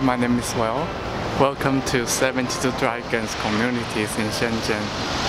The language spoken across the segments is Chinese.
my name is Will. Welcome to 72 Dragons communities in Shenzhen.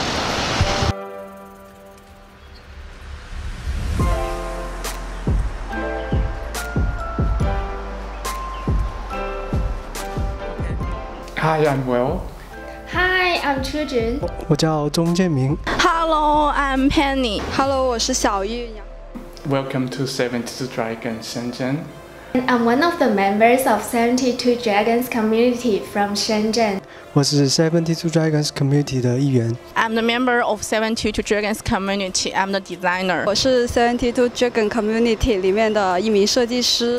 Hi, I'm Will. Hi, I'm Chujun. 我叫钟建明。 Hello, I'm Penny. Hello， 我是小玉。 Welcome to 72 Dragons Shenzhen. I'm one of the members of 72 Dragons community from Shenzhen. 我是72 Dragons community 的一员。 I'm the member of 72 Dragons community. I'm the designer. 我是72 Dragon community 里面的一名设计师。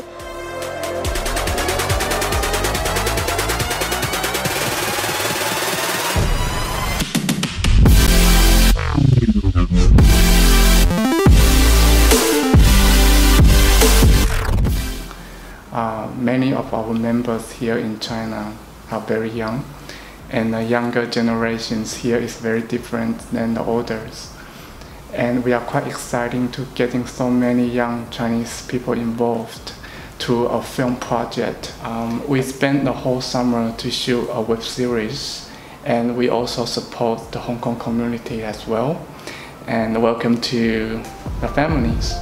Many of our members here in China are very young, and the younger generations here is very different than the olders. And we are quite excited to getting so many young Chinese people involved to a film project. We spent the whole summer to shoot a web series, and we also support the Hong Kong community as well. And welcome to the families.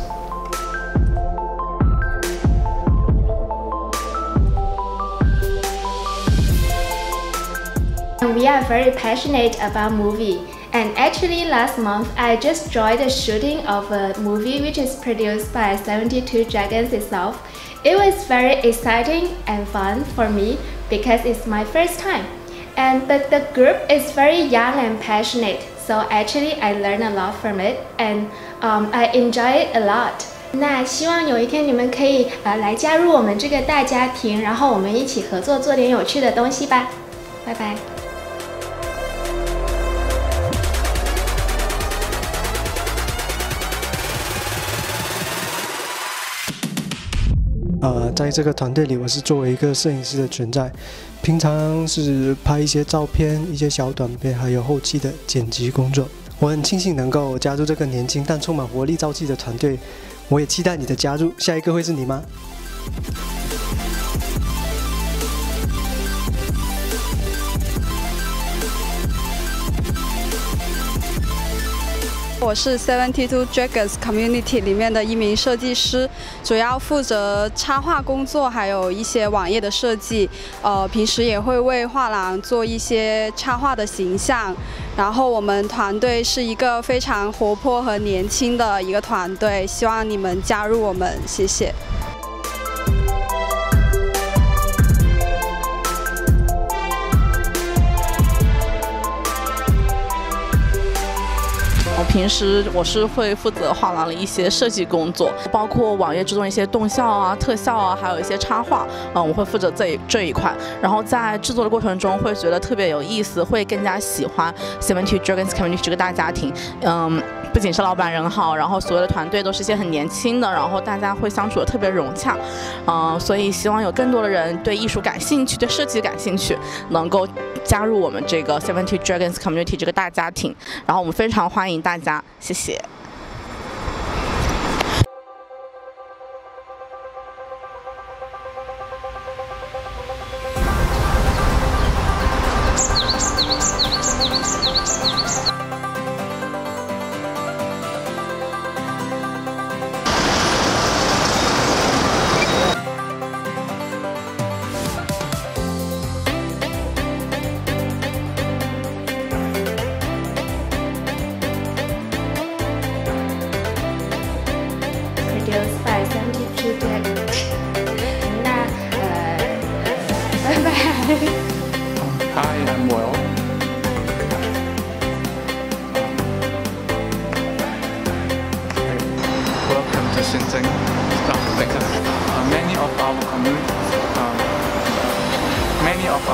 We are very passionate about movie, and actually last month I just joined the shooting of a movie which is produced by 72 Dragons itself. It was very exciting and fun for me because it's my first time. But the group is very young and passionate, so actually I learned a lot from it, and I enjoy it a lot. 那希望有一天你们可以来加入我们这个大家庭，然后我们一起合作做点有趣的东西吧。拜拜。 在这个团队里，我是作为一个摄影师的存在，平常是拍一些照片、一些小短片，还有后期的剪辑工作。我很庆幸能够加入这个年轻但充满活力朝气的团队，我也期待你的加入。下一个会是你吗？ 我是72 Dragons community 里面的一名设计师，主要负责插画工作，还有一些网页的设计。平时也会为画廊做一些插画的形象。然后我们团队是一个非常活泼和年轻的一个团队，希望你们加入我们，谢谢。 平时我是会负责画廊的一些设计工作，包括网页制作一些动效啊、特效啊，还有一些插画，我会负责这一块。然后在制作的过程中会觉得特别有意思，会更加喜欢 72 Dragons Community 这个大家庭。不仅是老板人好，然后所有的团队都是一些很年轻的，然后大家会相处的特别融洽。所以希望有更多的人对艺术感兴趣、对设计感兴趣，能够加入我们这个 72 Dragons Community 这个大家庭。然后我们非常欢迎大家，谢谢。 Produced by 72 Dragons. 那拜拜。 Hi, I'm Will. Welcome to Shenzhen. Because many of our community, many of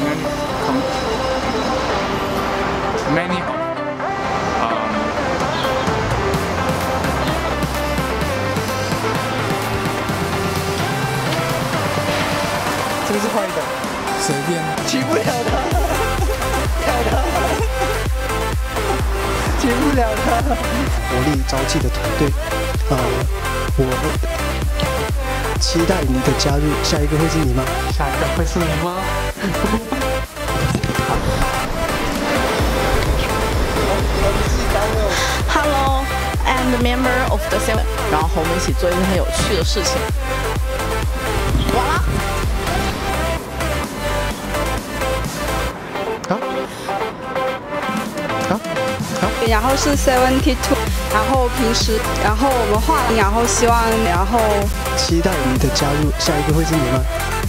这个是坏的，随便，骑不了它，骑不了它。活力朝气的团队， 期待你的加入，下一个会是你吗？ 下一个会是你吗 ？Hello, I'm the member of the seven。然后和我们一起做一些很有趣的事情。完了。 然后是72，然后平时，然后我们画廊，然后希望，然后期待你的加入，下一个会是你吗？